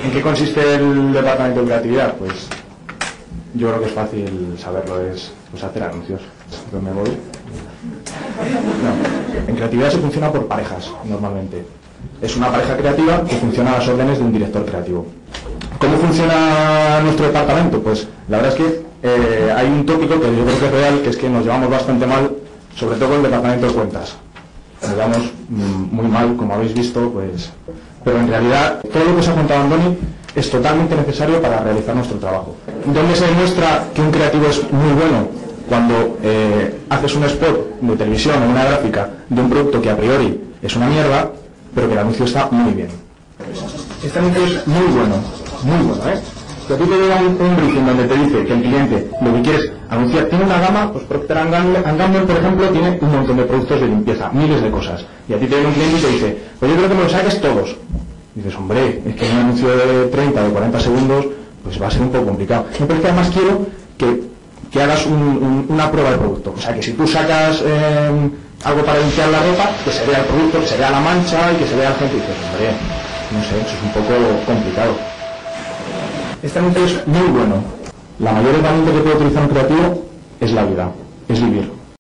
¿En qué consiste el departamento de creatividad? Pues yo creo que es fácil saberlo, es pues hacer anuncios. Pues me voy. No. En creatividad se funciona por parejas, normalmente. Es una pareja creativa que funciona a las órdenes de un director creativo. ¿Cómo funciona nuestro departamento? Pues la verdad es que hay un tópico que yo creo que es real, que es que nos llevamos bastante mal, sobre todo con el departamento de cuentas. Nos llevamos muy mal, como habéis visto, pues... Pero en realidad todo lo que os ha contado Andoni es totalmente necesario para realizar nuestro trabajo. ¿Dónde se demuestra que un creativo es muy bueno? Cuando haces un spot de televisión o una gráfica de un producto que a priori es una mierda, pero que el anuncio está muy bien. Este anuncio es muy bueno, ¿eh? Si a ti te llega un briefing donde te dice que el cliente lo que quiere es anunciar, tiene una gama, pues Procter & Gamble, por ejemplo, tiene un montón de productos de limpieza, miles de cosas. Y a ti te viene un cliente y te dice, pues yo creo que me lo saques todos. Y dices, hombre, es que un anuncio de 30 o de 40 segundos, pues va a ser un poco complicado. No, pero es que además quiero que hagas una prueba del producto. O sea, que si tú sacas algo para limpiar la ropa, que se vea el producto, que se vea la mancha y que se vea la gente. Y dices, hombre, no sé, eso es un poco complicado. Este anuncio es muy bueno. La mayor herramienta que puede utilizar un creativo es la vida, es vivir.